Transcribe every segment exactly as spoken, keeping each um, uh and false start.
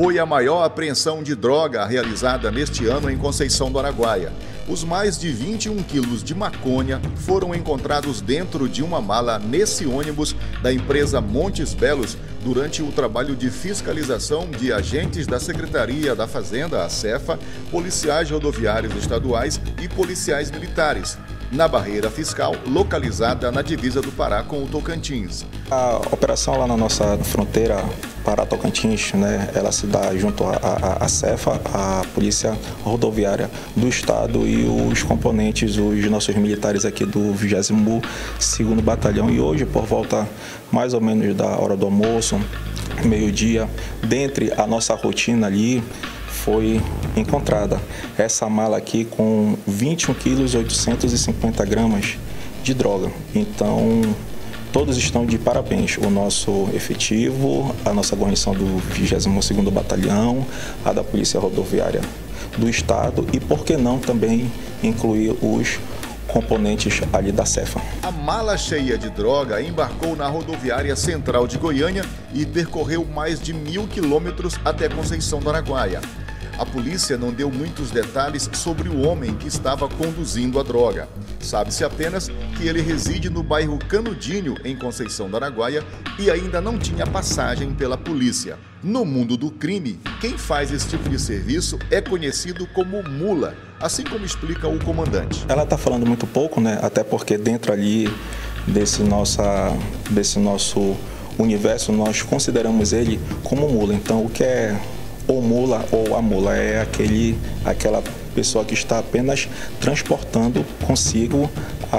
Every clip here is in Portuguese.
foi a maior apreensão de droga realizada neste ano em Conceição do Araguaia. Os mais de vinte e um quilos de maconha foram encontrados dentro de uma mala nesse ônibus da empresa Montes Belos durante o trabalho de fiscalização de agentes da Secretaria da Fazenda, a Cefa, policiais rodoviários estaduais e policiais militares, na barreira fiscal localizada na divisa do Pará com o Tocantins. A operação lá na nossa fronteira Pará-Tocantins, né, ela se dá junto à Cefa, a Polícia Rodoviária do Estado e os componentes, os nossos militares aqui do vigésimo segundo Batalhão. E hoje, por volta mais ou menos da hora do almoço, meio-dia, dentre a nossa rotina ali, foi encontrada essa mala aqui com vinte e um quilos e oitocentos e cinquenta gramas de droga. Então, todos estão de parabéns. O nosso efetivo, a nossa guarnição do vigésimo segundo Batalhão, a da Polícia Rodoviária do Estado e, por que não, também incluir os componentes ali da Cefa. A mala cheia de droga embarcou na rodoviária central de Goiânia e percorreu mais de mil quilômetros até Conceição do Araguaia. A polícia não deu muitos detalhes sobre o homem que estava conduzindo a droga. Sabe-se apenas que ele reside no bairro Canudinho, em Conceição do Araguaia, e ainda não tinha passagem pela polícia. No mundo do crime, quem faz esse tipo de serviço é conhecido como mula, assim como explica o comandante. Ela está falando muito pouco, né? Até porque dentro ali desse, nossa, desse nosso universo nós consideramos ele como mula. Então, o que é ou mula ou a mula é aquele, aquela pessoa que está apenas transportando consigo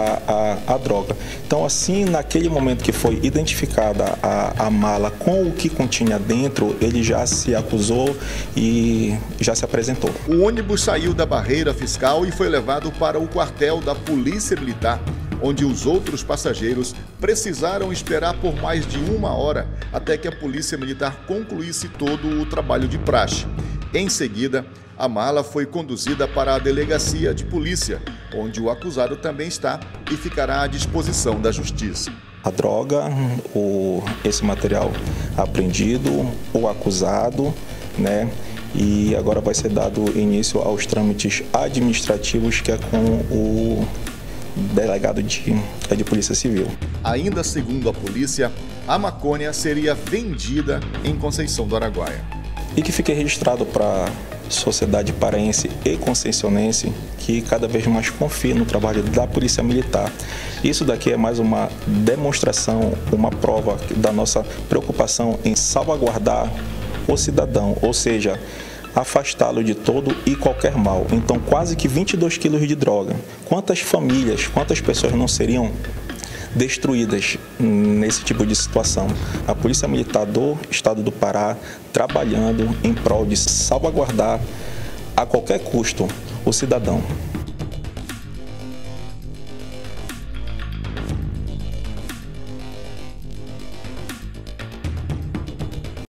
a, a, a droga. Então, assim, naquele momento que foi identificada a, a mala com o que continha dentro, ele já se acusou e já se apresentou. O ônibus saiu da barreira fiscal e foi levado para o quartel da Polícia Militar, onde os outros passageiros precisaram esperar por mais de uma hora até que a Polícia Militar concluísse todo o trabalho de praxe. Em seguida, a mala foi conduzida para a delegacia de polícia, onde o acusado também está e ficará à disposição da Justiça. A droga, o, esse material apreendido, o acusado, né? E agora vai ser dado início aos trâmites administrativos, que é com o delegado de, de Polícia Civil. Ainda segundo a polícia, a maconha seria vendida em Conceição do Araguaia. E que fique registrado para a sociedade paraense e conceicionense que cada vez mais confia no trabalho da Polícia Militar. Isso daqui é mais uma demonstração, uma prova da nossa preocupação em salvaguardar o cidadão, ou seja, afastá-lo de todo e qualquer mal. Então, quase que vinte e dois quilos de droga. Quantas famílias, quantas pessoas não seriam destruídas nesse tipo de situação? A Polícia Militar do Estado do Pará trabalhando em prol de salvaguardar a qualquer custo o cidadão.